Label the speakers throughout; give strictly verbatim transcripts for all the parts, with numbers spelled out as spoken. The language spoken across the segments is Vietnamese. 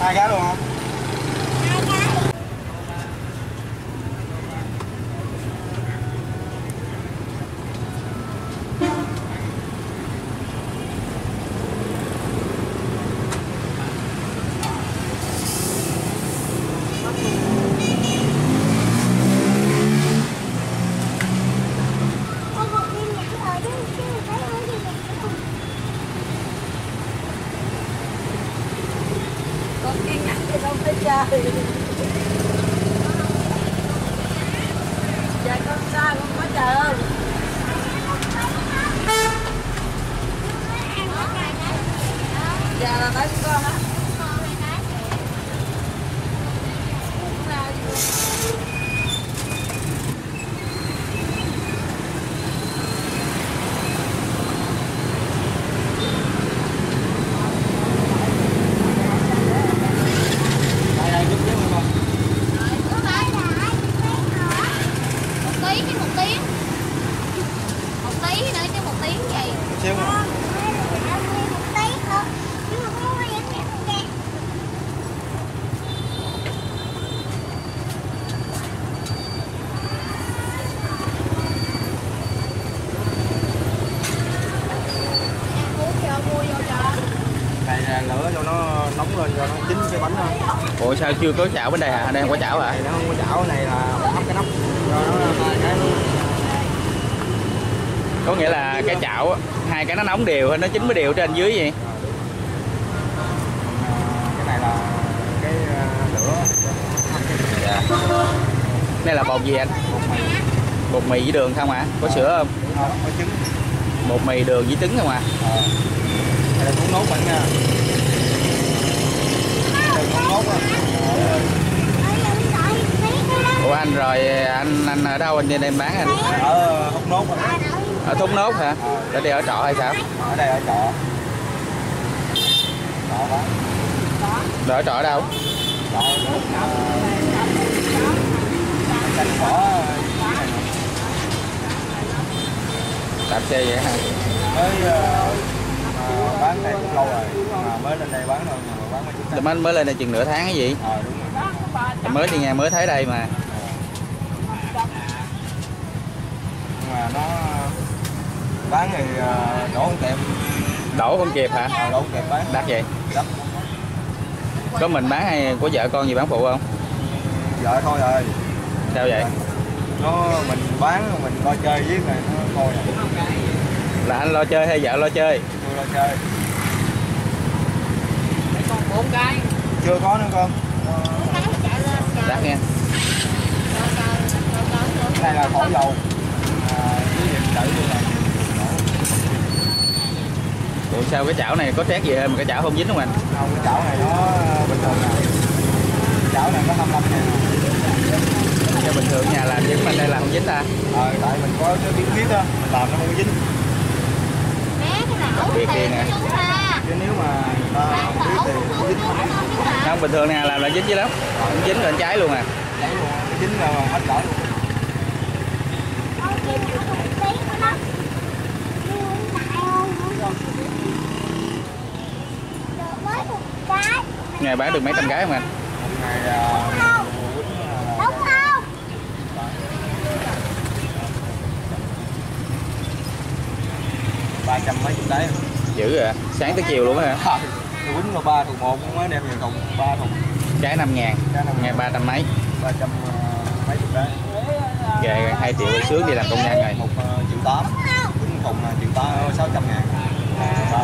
Speaker 1: Hai cái luôn không?
Speaker 2: Dạ con sao con có chờ không? Dạ là tới con á.
Speaker 1: Lửa cho nó nóng lên cho nó chín cái bánh thôi.
Speaker 3: Ủa sao chưa có chảo bên đây hả? Đây không có chảo hả?
Speaker 1: Nó không có chảo, này là hấp cái nắp cho nó hai cái luôn.
Speaker 3: Có nghĩa là cái chảo hai cái nó nóng đều hay nó chín mới đều trên dưới vậy?
Speaker 1: Cái này là cái lửa.
Speaker 3: Dạ. Đây là bột gì anh?
Speaker 1: Bột mì.
Speaker 3: Bột mì với đường không hả? Có sữa không?
Speaker 1: Không, có trứng.
Speaker 3: Bột mì đường với trứng không à?
Speaker 1: Ờ. Đây là cuốn nốt bạn nha. Đây cuốn nốt á.
Speaker 3: Ủa anh rồi anh anh ở đâu anh trên em bán anh?
Speaker 1: Ở Hút Nốt.
Speaker 3: Ở Thốt Nốt hả? Ở đây ở trọ hay sao?
Speaker 1: Ở đây ở trọ. Trọ bán.
Speaker 3: Rồi ở trọ ở đâu?
Speaker 1: Trọ cạnh cỏ.
Speaker 3: Đạp xe vậy hả?
Speaker 1: Mới uh, bán đây cũng lâu rồi, mà mới lên đây bán thôi, mà bán mấy chục
Speaker 3: Mới mới lên đây chừng nửa tháng cái gì?
Speaker 1: Ờ đúng rồi.
Speaker 3: Mới đi nghe mới thấy đây mà.
Speaker 1: Nhưng mà nó bán thì uh, đổ không kịp.
Speaker 3: Đổ không kịp hả?
Speaker 1: Ờ, đổ không kịp bán.
Speaker 3: Đắt vậy?
Speaker 1: Đắt.
Speaker 3: Có mình bán hay có vợ con gì bán phụ không?
Speaker 1: Vợ thôi rồi.
Speaker 3: Sao vậy?
Speaker 1: Nó mình bán mình lo chơi với này nó thôi rồi.
Speaker 3: Là anh lo chơi hay vợ lo chơi?
Speaker 1: Tôi lo chơi.
Speaker 2: Còn bốn cái.
Speaker 1: Chưa có nữa con.
Speaker 3: Đắt nha.
Speaker 1: Cái này là thổi dầu. À, với điện tử luôn này.
Speaker 3: Ủa sao cái chảo này có trét gì hơn mà cái chảo không dính không anh?
Speaker 1: Không, cái chảo này nó bình thường nè. Cái chảo này nó hai mươi lăm ngàn.
Speaker 3: Cho bình thường nhà làm chứ bên đây làm không dính ta?
Speaker 1: Ờ, tại mình có cái bí quyết đó, mình làm nó không có dính.
Speaker 3: Đặc biệt đi nè.
Speaker 1: Chứ nếu mà người ta không biết thì không dính.
Speaker 3: Không, bình thường nè làm là dính chứ lắm. Không dính lên trái luôn à.
Speaker 1: Cháy luôn, cái dính là hết cỡ luôn.
Speaker 3: Ngày bán được mấy trăm cái không anh?
Speaker 1: Một ngày uh,
Speaker 4: đúng không?
Speaker 1: ba trăm mấy chục cái.
Speaker 3: Dữ à, sáng tới chiều luôn á hả?
Speaker 1: Tôi quýnh là ba thùng một cũng mới đem về thùng ba thùng.
Speaker 3: Trái năm ngàn, ngày ba trăm mấy.
Speaker 1: Ba trăm mấy chục cái.
Speaker 3: Về hai triệu sướng đi làm công nhân rồi.
Speaker 1: Một uh, triệu tám, quýnh thùng là triệu tám, sáu trăm ngàn. ba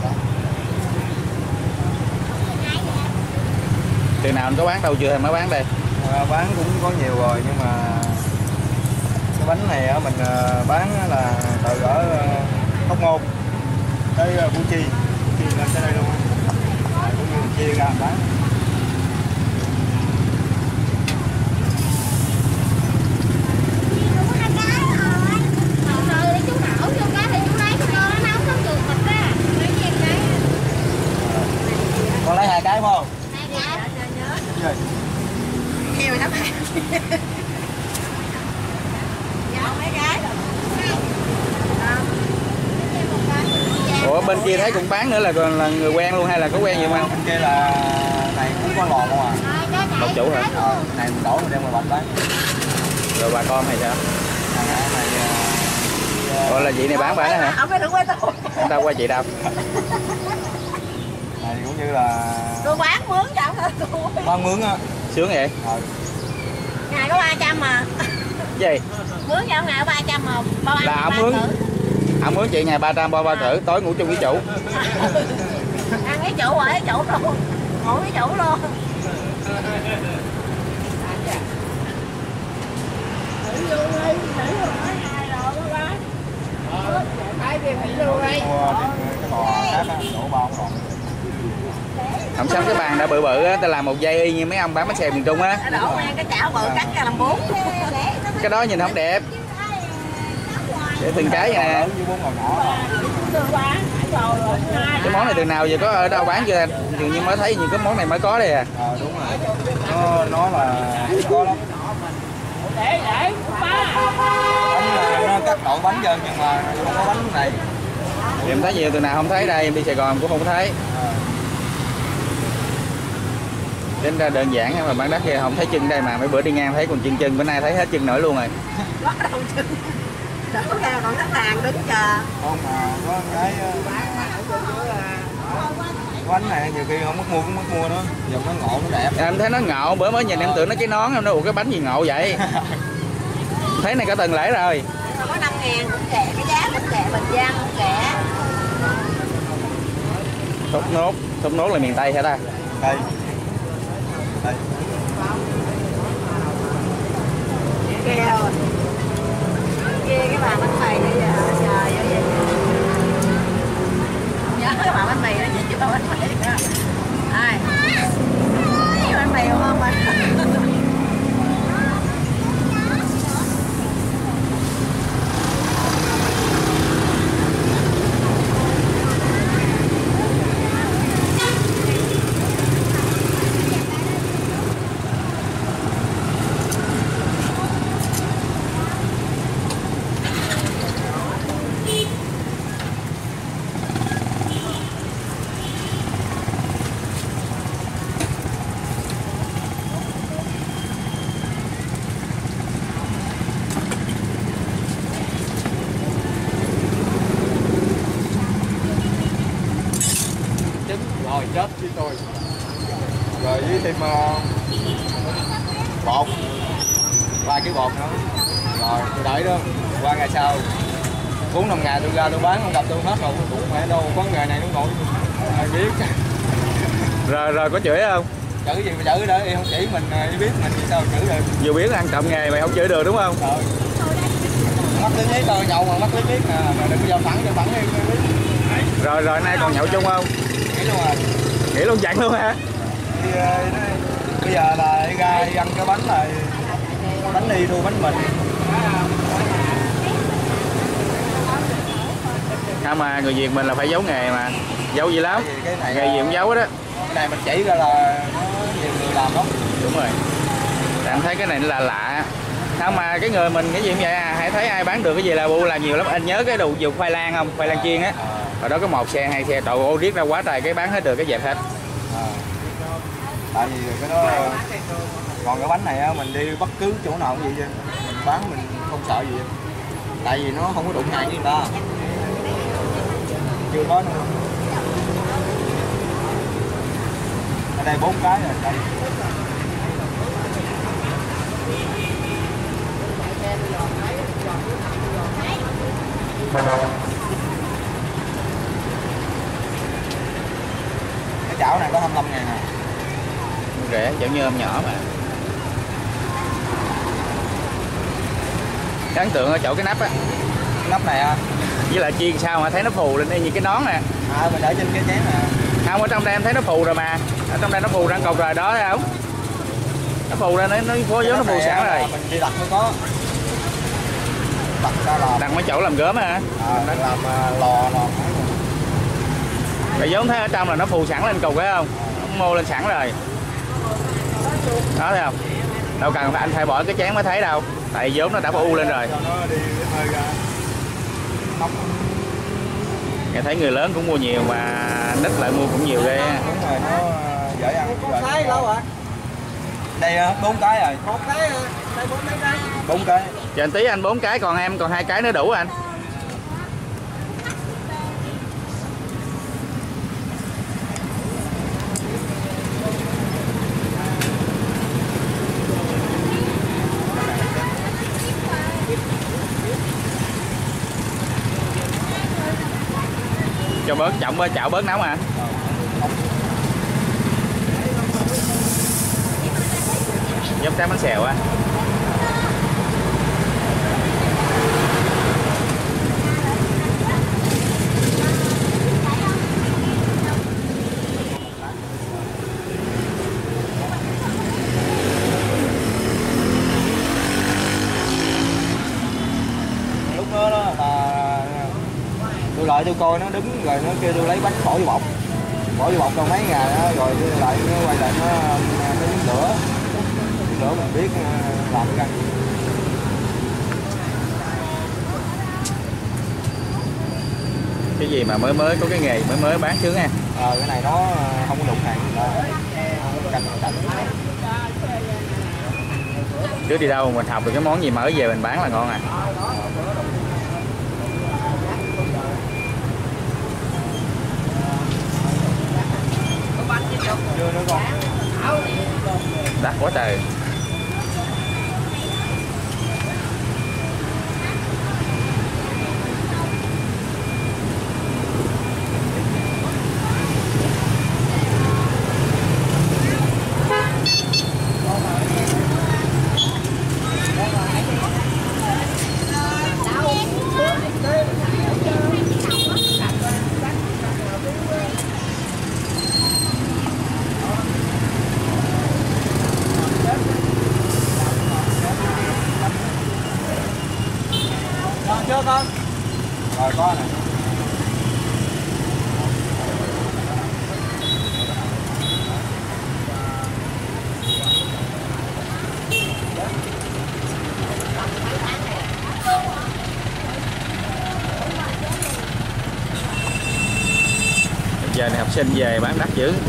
Speaker 3: Từ nào anh có bán đâu chưa hay mới bán đây?
Speaker 1: À, bán cũng có nhiều rồi nhưng mà cái bánh này á, mình bán là từ ở Hóc Môn tới Củ Chi, Chi lên tới đây luôn, à, cũng như chia ra bán. Con lấy hai cái không? Hai cái.
Speaker 2: Heo nắp hai. Dạ mấy cái.
Speaker 3: Ủa Ủa bên kia thấy cũng bán nữa là còn là người quen luôn hay là có quen gì không anh?
Speaker 1: Bên kia là này cũng có lò không à?
Speaker 3: Một chủ hả?
Speaker 1: Ờ, này mình đổ mình đem qua bạch bán.
Speaker 3: Rồi bà con hay sao?
Speaker 1: Này, này,
Speaker 3: Ủa là chị này bán bán hả?
Speaker 2: Ông phải đừng quay tôi.
Speaker 3: Anh ta qua chị đâu?
Speaker 1: này cũng như là
Speaker 2: Tôi bán mướn cho ông thôi tôi.
Speaker 1: bán mướn á.
Speaker 3: Sướng vậy?
Speaker 1: Ờ.
Speaker 2: Ngày có ba trăm mà.
Speaker 3: Gì?
Speaker 2: Mướn cho ông ngày có ba trăm mà. Bao ăn
Speaker 3: Là ổng
Speaker 2: ba
Speaker 3: mướn.
Speaker 2: thử.
Speaker 3: Ổng mướn chị ngày ba trăm bao ba thử, tối ngủ chung với chủ.
Speaker 2: Ăn cái chủ rồi, cái chủ luôn. Ngủ cái chủ luôn.
Speaker 1: Mua cái lò khác á, đổ bao còn.
Speaker 3: Không xong cái bàn đã bự bự á, ta làm một dây y như mấy ông bán bánh xèo miền Trung á.
Speaker 2: Nó đổ ăn cái chảo bự cắt ra làm bốn.
Speaker 3: Cái đó nhìn không đẹp. Để từng cái vậy nè. Cái món này từ nào giờ có ở đâu bán chưa? Dường như mới thấy như cái món này mới có đây à.
Speaker 1: Ờ đúng rồi. Nó nó là có lắm.
Speaker 2: Để để ba.
Speaker 1: Bánh là nó cắt đội bánh dân nhưng mà không có bánh này.
Speaker 3: Thì em thấy nhiều từ nào không thấy đây, em đi Sài Gòn cũng không thấy. Đến ra đơn giản mà bán đắt kia không thấy chân đây mà mấy bữa đi ngang thấy còn chân chân, bữa nay thấy hết chân nổi luôn rồi.
Speaker 2: Có đầu chân. Đổ ra còn khách hàng đứng chờ.
Speaker 1: Không mà có cái bánh này nhiều khi không mất mua cũng mất mua nữa, dùng nó ngộ nó đẹp.
Speaker 3: Em thấy nó ngộ, bữa mới nhìn em tưởng nó cái nón em nói ủa cái bánh gì ngộ vậy. Thấy này cả tuần lễ rồi.
Speaker 2: Có năm ngàn cũng rẻ, cái giá cũng rẻ, Bình Giang cũng rẻ.
Speaker 3: Thốt nốt, thốt nốt là miền Tây hả ta?
Speaker 1: Đây. Đây.
Speaker 2: Kia rồi. Kia cái bà bánh mì bây giờ trời ơi vậy. Nhớ cái bà bánh mì đó chứ bà bánh mì đó. Ai? Cái bánh mì không mà.
Speaker 1: Rồi chết với tôi. Rồi với thêm uh, bột, ba cái bột nữa. Rồi tôi đợi đó. Qua ngày sau bốn năm ngày tôi ra tôi bán không gặp tôi hết rồi, cũng phải đâu quán nghề này nó ngồi ai biết.
Speaker 3: Rồi rồi có chửi không?
Speaker 1: Chửi gì mà chửi đó, em không chỉ mình đi biết mình thì sao chửi được.
Speaker 3: Dù biết ăn trộm nghề mày không chửi được đúng không?
Speaker 1: Rồi. Mắc lý giấy tờ nhậu mà mắc lý biết nè, mà đừng có giao phẳng cho phẳng đi.
Speaker 3: Rồi rồi nay còn nhậu chung không?
Speaker 1: Nghĩ luôn à.
Speaker 3: Nghĩ luôn chặn luôn hả?
Speaker 1: Thì, bây giờ là đi ra đi ăn cái bánh này, bánh đi thu bánh mình.
Speaker 3: Không mà người Việt mình là phải giấu nghề mà, giấu gì lắm,
Speaker 1: Cái này
Speaker 3: nghề gì cũng giấu hết á.
Speaker 1: Cái này mình chỉ ra là nó nhiều người làm lắm.
Speaker 3: Đúng rồi. Em thấy cái này là lạ. Không mà cái người mình cái gì cũng vậy à, hãy thấy ai bán được cái gì là bu làm nhiều lắm. Anh nhớ cái đồ dùng khoai lang không? Khoai lang chiên á. Ở đó có một xe hai xe, trời ơi riết ra quá trời cái bán hết được cái dẹp hết.
Speaker 1: À. Tại vì cái đó còn cái bánh này á, mình đi bất cứ chỗ nào cũng vậy chứ, mình bán mình không sợ gì. Tại vì nó không có đụng hàng với người ta. Chưa có nữa. Ở đây bốn cái rồi đây. Cái chảo này có hai mươi lăm ngàn à.
Speaker 3: Rẻ, chảo nhôm nhỏ mà. Cái ấn tượng ở chỗ cái nắp á.
Speaker 1: Cái nắp này à.
Speaker 3: Với lại chiên sao mà thấy nó phù lên đây như cái nón nè.
Speaker 1: À mình để trên cái chén nè.
Speaker 3: Không, ở trong đây em thấy nó phù rồi mà. Ở trong đây nó phù răng cột rồi đó thấy không? Nó phù ra nó nó có dấu nó phù sẵn rồi.
Speaker 1: Mình đi đặt mới có. Đặt ra là
Speaker 3: Đặt mấy chỗ làm gớm hả?
Speaker 1: à, làm uh, lò lò.
Speaker 3: Bây giống thấy ở trong là nó phù sẵn lên cục phải không? Nó mô lên sẵn rồi. Đó thấy không? Đâu cần phải anh phải bỏ cái chén mới thấy đâu. Tại vốn nó đã u lên rồi.
Speaker 1: Cho nó đi hơi ra. Nóng.
Speaker 3: Nghe thấy người lớn cũng mua nhiều mà nít lại mua cũng nhiều ghê.
Speaker 1: Đúng rồi, nó dễ ăn.
Speaker 2: Một cái lâu rồi.
Speaker 1: Đây bốn cái rồi.
Speaker 2: Một cái đây bốn mấy cái.
Speaker 1: Bốn cái.
Speaker 3: Chờ anh tí anh bốn cái, còn em còn hai cái nữa đủ anh. Cho bớt trọng bớt chảo bớt nóng à. Giống cái bánh xèo á.
Speaker 1: Lúc đó đó là tôi lại tôi coi nó đứng rồi nó kêu tôi lấy bánh bỏ vô bọc, bỏ vô bọc còn mấy ngày đó, rồi tôi lại nó quay lại nó nó đứng lửa lửa mình biết làm cái gì.
Speaker 3: Cái gì mà mới mới có cái nghề mới mới bán trước nha.
Speaker 1: Ờ cái này nó không có đụng hàng gì đâu. Cạnh cạnh.
Speaker 3: Trước đi đâu mình học được cái món gì mới về mình bán là ngon à.
Speaker 1: Chưa nữa con.
Speaker 3: Đắt quá trời.
Speaker 1: Chưa con. Rồi có này.
Speaker 3: Giờ này học sinh về bán đắt dữ.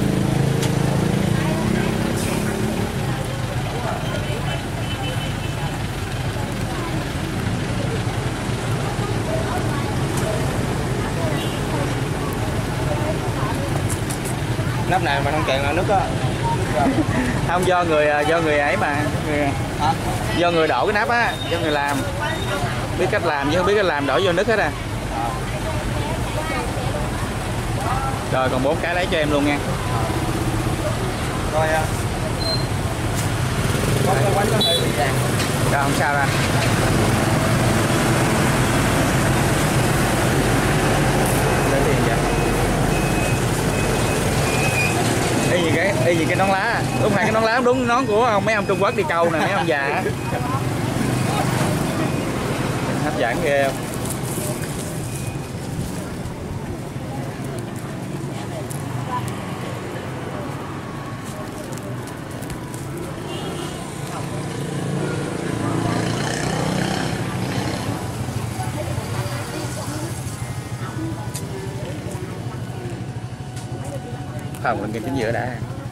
Speaker 1: Nắp này mà không kẹt là nước á.
Speaker 3: Không, do người do người ấy mà người,
Speaker 1: Hả?
Speaker 3: do người đổ cái nắp á, do người làm biết cách làm chứ không biết cách làm đổ vô nước hết à. Rồi còn bốn cái lấy cho em luôn nha.
Speaker 1: Rồi có cái bánh nó hơi bị vàng.
Speaker 3: Rồi không sao ra. Lấy tiền vậy. Y gì cái y gì cái nón lá. Lúc này cái nón lá đúng nón của mấy ông Trung Quốc đi câu nè, mấy ông già á. Hấp dẫn ghê không? Không, đừng chính giữa đã.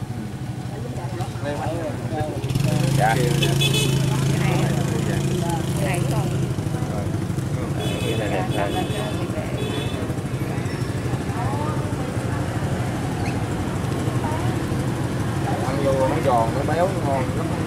Speaker 3: Dạ.
Speaker 1: Ăn vô nó giòn, nó béo, nó ngon lắm.